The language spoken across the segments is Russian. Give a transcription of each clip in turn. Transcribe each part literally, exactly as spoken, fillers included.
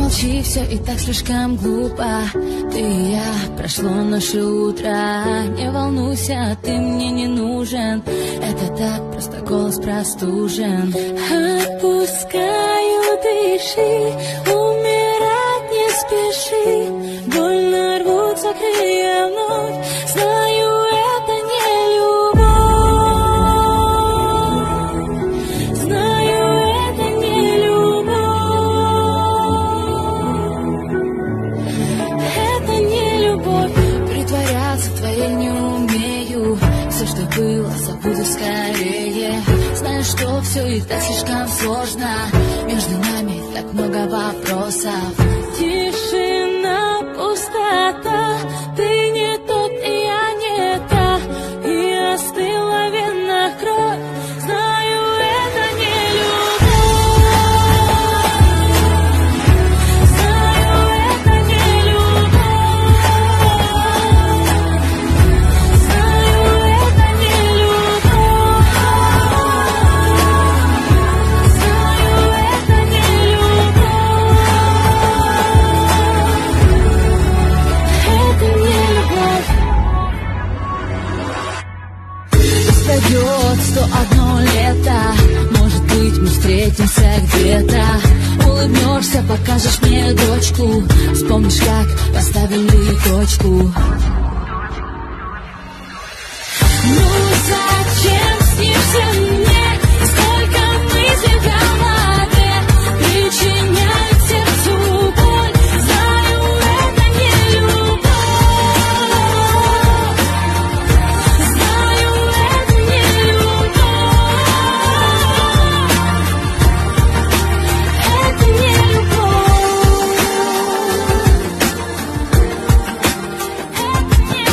молчи, все и так слишком глупо. Ты и я, прошло наше утро. Не волнуйся, ты мне не нужен. Это так, просто голос простужен. Отпускаю, дыши, умирать не спеши. Больно рвутся крылья вновь. Знаю, это не любовь. Знаю, это не любовь. Это не любовь. Притворяться твоей не умею. Все, что было, забуду скорее. Знаю, что все и так слишком сложно. Между нами так много вопросов. Тишина, пустота. Ты не тот, и я не та. И остыла в венах кровь. Знаю, это не любовь. Знаю, это не любовь. Знаю, это не любовь. Знаю, это не любовь. Это не любовь. Пройдет сто одно лето. Может быть, мы встретимся где-то. Улыбнешься, покажешь мне дочку. Вспомнишь, как поставили точку. Ну зачем снишься мне? Сколько мыслей в голове причиняют сердцу боль. Знаю, это не любовь. Знаю, это не любовь. Это не любовь. Это не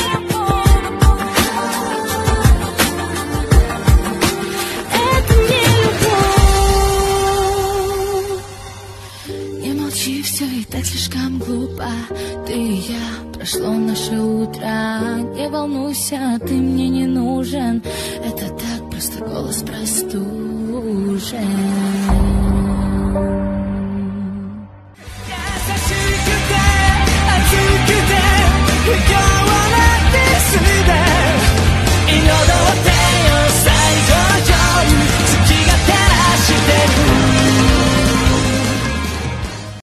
любовь. Не молчи, все и так слишком глупо. Ты и я, прошло наше утро. Не волнуйся, ты мне не нужен. Это так, просто голос простужен.